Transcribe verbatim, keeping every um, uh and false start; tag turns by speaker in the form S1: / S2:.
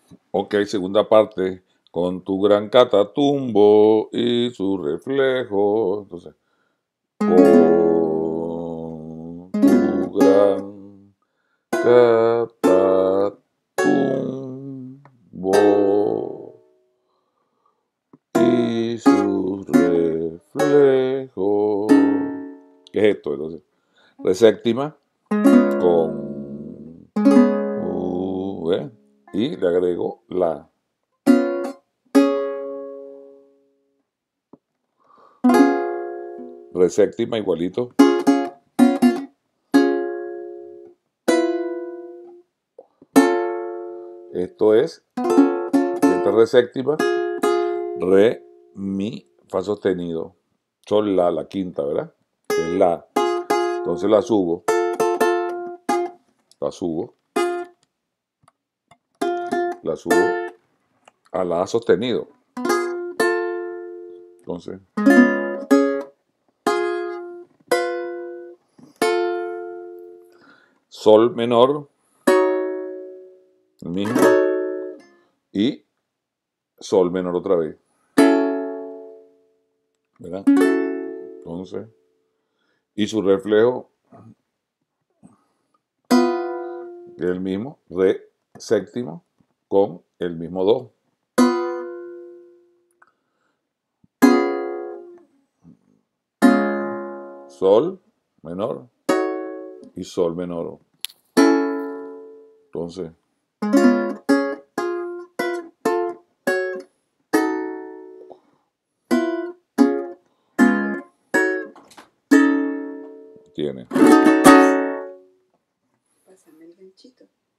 S1: Ok, segunda parte. Con tu gran catatumbo y su reflejo. Entonces, con tu gran catatumbo y su reflejo. ¿Qué es esto? Entonces, de séptima con U, ¿eh? Y le agrego la. Re séptima igualito. Esto es siempre re séptima, re, mi, fa sostenido, sol, la, la quinta, ¿verdad? Es la. Entonces la subo, la subo, la subo a la sostenido. Entonces, sol menor, el mismo, y sol menor otra vez, ¿verdad? Entonces, y su reflejo es el mismo, re séptimo con el mismo do. Sol menor y sol menor. Entonces, tiene.
S2: Pásame el ganchito.